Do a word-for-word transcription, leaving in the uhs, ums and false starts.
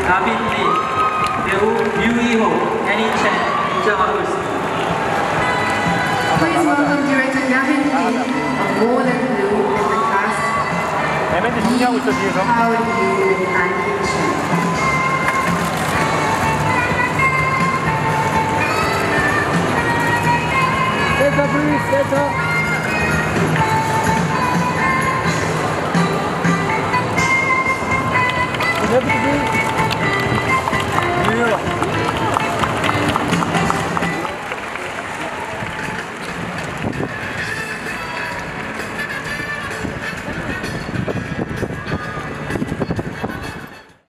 가빈 리, 배우 류이호, 애니 첸 입장하고 있습니다. Please welcome director Gavin Lee of More Than Blue and the cast. 멘트 정리하고 있어 뒤에서. How are you with Annie Chen? 센터 플리즈 센터. Left to be